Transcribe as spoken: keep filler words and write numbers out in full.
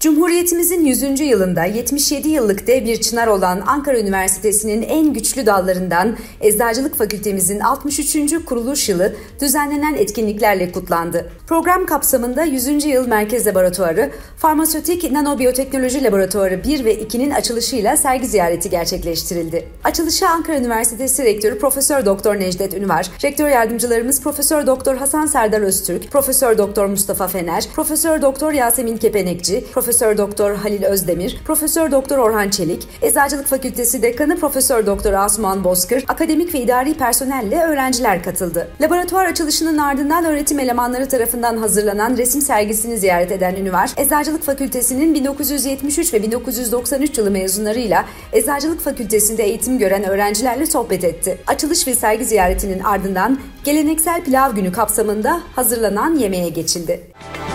Cumhuriyetimizin yüzüncü yılında yetmiş yedi yıllık dev bir çınar olan Ankara Üniversitesi'nin en güçlü dallarından Eczacılık Fakültemizin altmış üçüncü kuruluş yılı düzenlenen etkinliklerle kutlandı. Program kapsamında yüzüncü yıl Merkez Laboratuvarı, Farmasötik Nanobiyoteknoloji Laboratuvarı bir ve iki'nin açılışıyla sergi ziyareti gerçekleştirildi. Açılışa Ankara Üniversitesi Rektörü Profesör Doktor Necdet Ünvar, Rektör Yardımcılarımız Profesör Doktor Hasan Serdar Öztürk, Profesör Doktor Mustafa Fener, Profesör Doktor Yasemin Kepenekçi, Profesör Doktor Halil Özdemir, Profesör Doktor Orhan Çelik, Eczacılık Fakültesi Dekanı Profesör Doktor Asuman Bozkır, akademik ve idari personelle öğrenciler katıldı. Laboratuvar açılışının ardından öğretim elemanları tarafından hazırlanan resim sergisini ziyaret eden Ünvar, Eczacılık Fakültesi'nin bin dokuz yüz yetmiş üç ve bin dokuz yüz doksan üç yılı mezunlarıyla Eczacılık Fakültesi'nde eğitim gören öğrencilerle sohbet etti. Açılış ve sergi ziyaretinin ardından geleneksel pilav günü kapsamında hazırlanan yemeğe geçildi.